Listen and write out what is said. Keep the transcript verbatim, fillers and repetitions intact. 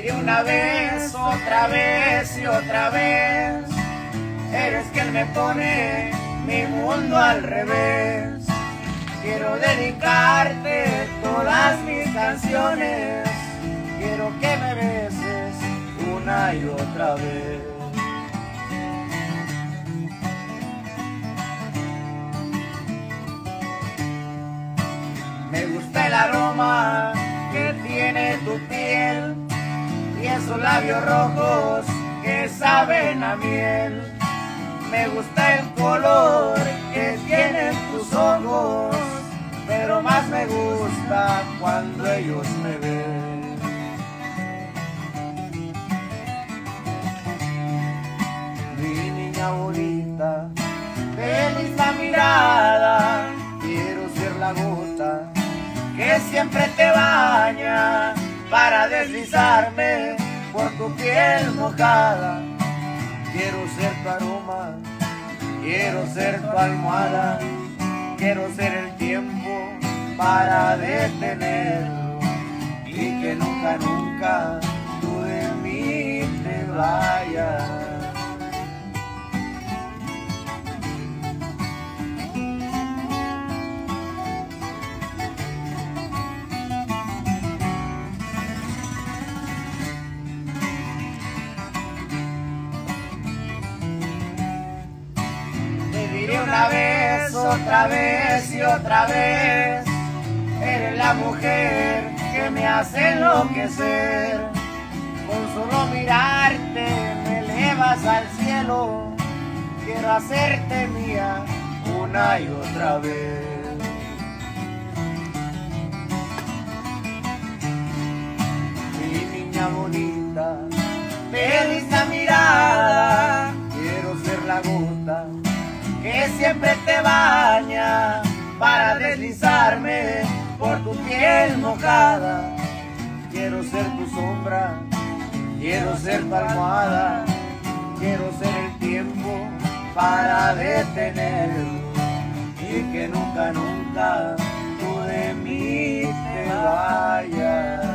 diré una vez, otra vez y otra vez. Eres quien me pone mi mundo al revés. Quiero dedicarte todas mis canciones. Quiero que me beses una y otra vez. Me gusta el aroma que tiene tu piel y esos labios rojos que saben a miel. Me gusta el color que tienen tus ojos, pero más me gusta cuando ellos me ven. Mi niña bonita, feliz la mirada, quiero ser la gota que siempre te baña para deslizarme por tu piel mojada. Quiero ser tu aroma, quiero ser tu almohada, quiero ser el tiempo para detenerlo y que nunca, nunca tú de mí te vayas. Una vez, otra vez y otra vez, eres la mujer que me hace enloquecer. Con solo mirarte me elevas al cielo. Quiero hacerte mía una y otra vez. Mi niña bonita, feliz la mirada, quiero ser la gota que siempre te baña para deslizarme por tu piel mojada. Quiero ser tu sombra, quiero ser tu almohada, quiero ser el tiempo para detenerlo y que nunca, nunca tú de mí te vayas.